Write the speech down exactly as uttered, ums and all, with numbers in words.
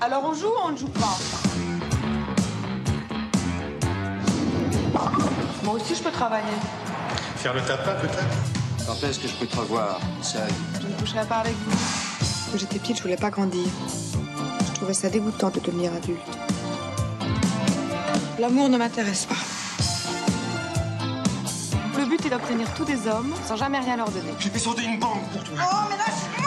Alors on joue ou on ne joue pas? Moi aussi, je peux travailler. Faire le tapin, peut-être? Quand est-ce que je peux te revoir, seul? Je ne coucherai pas avec vous. Quand j'étais petite, je voulais pas grandir. Je trouvais ça dégoûtant de devenir adulte. L'amour ne m'intéresse pas. Le but est d'obtenir tous des hommes sans jamais rien leur donner. J'ai fait sauter une banque pour toi. Oh, mais lâche